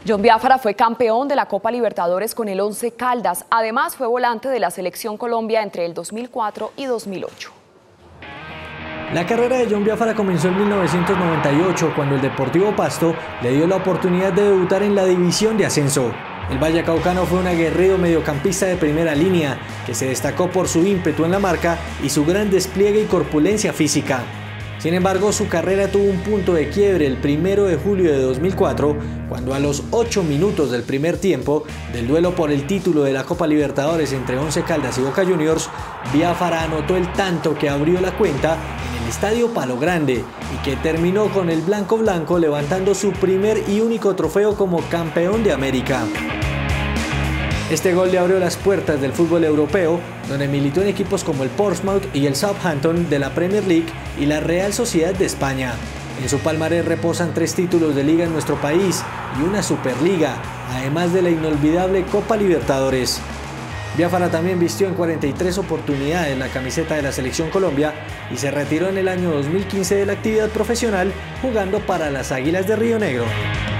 John Biafara fue campeón de la Copa Libertadores con el Once Caldas. Además, fue volante de la Selección Colombia entre el 2004 y 2008. La carrera de John Biafara comenzó en 1998, cuando el Deportivo Pasto le dio la oportunidad de debutar en la división de ascenso. El vallecaucano fue un aguerrido mediocampista de primera línea, que se destacó por su ímpetu en la marca y su gran despliegue y corpulencia física. Sin embargo, su carrera tuvo un punto de quiebre el 1 de julio de 2004, cuando a los 8 minutos del primer tiempo del duelo por el título de la Copa Libertadores entre Once Caldas y Boca Juniors, Biafara anotó el tanto que abrió la cuenta en el Estadio Palo Grande y que terminó con el blanco levantando su primer y único trofeo como campeón de América. Este gol le abrió las puertas del fútbol europeo, donde militó en equipos como el Portsmouth y el Southampton de la Premier League y la Real Sociedad de España. En su palmarés reposan 3 títulos de liga en nuestro país y una Superliga, además de la inolvidable Copa Libertadores. Biafara también vistió en 43 oportunidades la camiseta de la Selección Colombia y se retiró en el año 2015 de la actividad profesional jugando para las Águilas de Río Negro.